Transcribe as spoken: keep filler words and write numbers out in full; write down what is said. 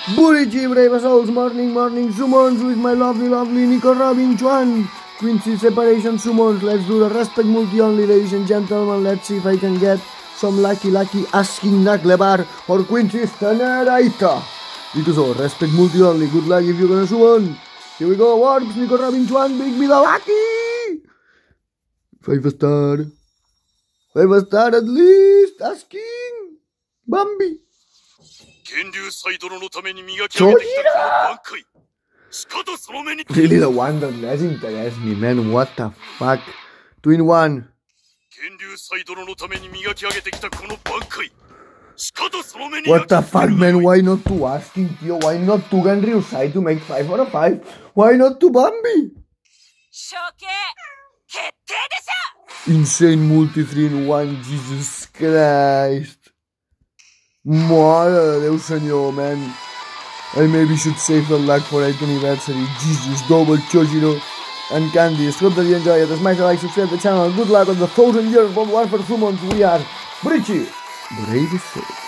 Bleach, brave souls, morning, morning summons with my lovely, lovely Nico Robin Chuan. Quincy separation summons. Let's do the respect multi only, ladies and gentlemen. Let's see if I can get some lucky, lucky asking Naklebar or Quincy Staneraita. Itu so, respect multi only. Good luck if you're gonna summon. Here we go, Orbs, Nico Robin Chuan, big me the lucky. Five star. Five star at least. Asking. Bambi. Really the one that less interests me, man. What the fuck? Two in one. What the fuck, man? Why not to asking, tío? Why not to Ganryu side to make five out of five? Why not to Bambi? Insane multi three in one. Jesus Christ. Madre de Dios, señor, man. I maybe should save the luck for eighth anniversary. Jesus, double Chojiro and Candice. Hope that you enjoy it. Smash the like, subscribe to the channel. Good luck on the thousand years of war for summons. We are Bleach, brave souls.